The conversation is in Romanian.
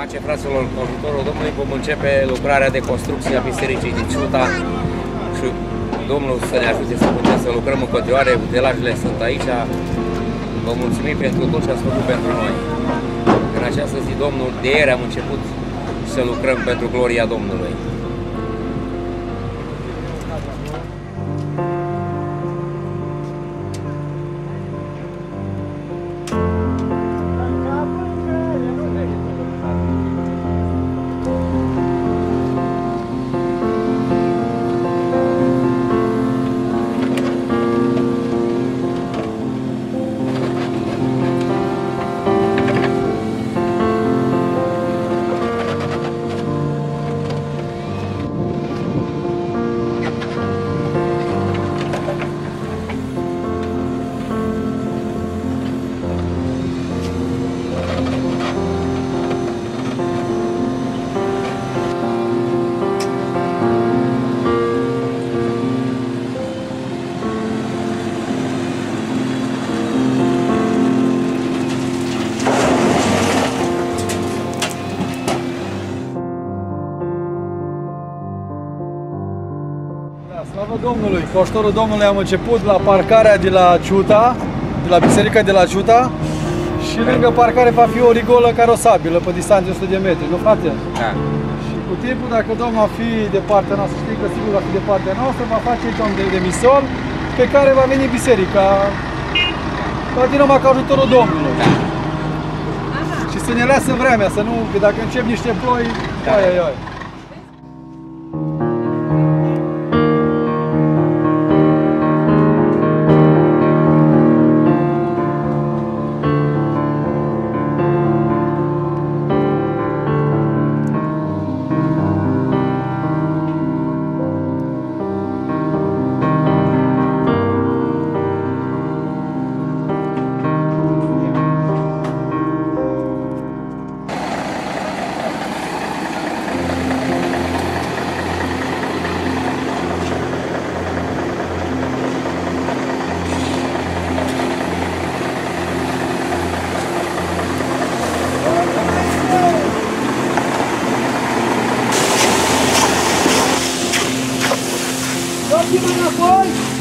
Pace, fraților, cu ajutorul Domnului vom începe lucrarea de construcție a bisericii din Ciuta și Domnul să ne ajute să putem să lucrăm în continuare. Utilajele sunt aici. Vă mulțumim pentru tot ce ați făcut pentru noi. În această zi, Domnul, de ieri am început să lucrăm pentru gloria Domnului. Slavă Domnului! Cu ajutorul Domnului am început la parcarea de la Ciuta, de la biserica de la Ciuta, și lângă parcare va fi o rigolă carosabilă pe distanță de 100 de metri, nu frate? Da. Și cu timpul, dacă Domnul va fi de partea noastră, știi că sigur va fi de partea noastră, va face aici un demisol pe care va veni biserica. Va fi numai cu ajutorul Domnului. Da. Și să ne lasă vremea, să nu, că dacă încep niște ploi, oi. Vamos enapoi!